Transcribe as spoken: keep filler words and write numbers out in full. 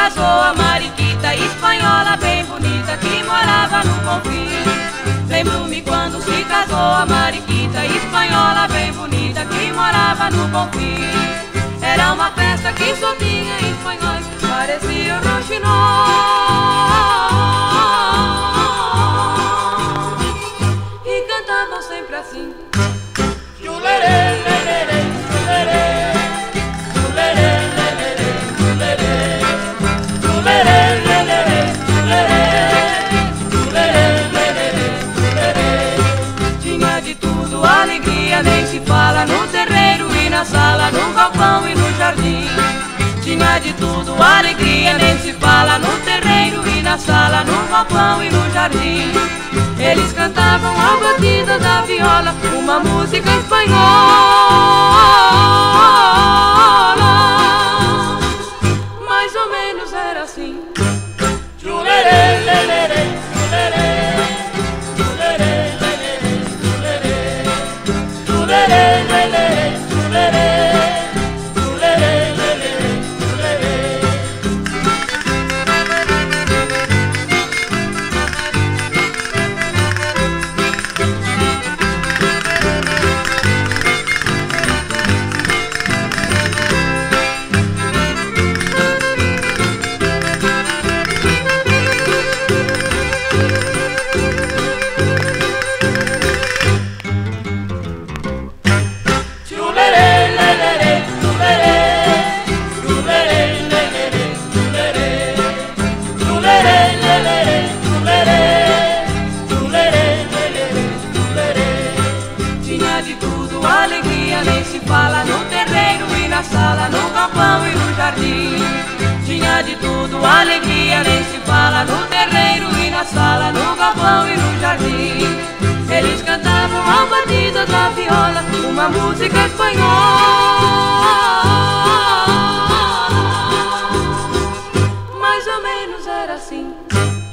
casou a mariquita espanhola bem bonita que morava no Confim. Lembro-me quando se casou a mariquita espanhola bem bonita que morava no Confim. Era uma festa que só tinha espanhóis, parecia um rouxinol. E cantavam sempre assim: Chulerê, lerê, chulerê, chulerê, lerê, chulerê, chulerê, lerê, chulerê, chulerê, lerê, chulerê. Tinha de tudo, alegria nem se fala, no terreiro e na sala, no galpão e no jardim. Tinha de tudo, alegria nem se fala, no terreiro e na sala, no galpão e no jardim. Eles cantavam a batida da viola, uma música espanhola. Mais ou menos era assim: Chulerê, lerê, chulerê, chulerê, lerê, chulerê, chulerê, lerê, chulerê, chulerê, lerê, chulerê. Tinha de tudo, alegria nem se fala, no terreiro e na sala, no galpão e no jardim. Tinha de tudo, alegria nem se fala, no terreiro e na sala, no galpão e no jardim. Eles cantavam a batida da viola, uma música espanhola. Mais ou menos era assim: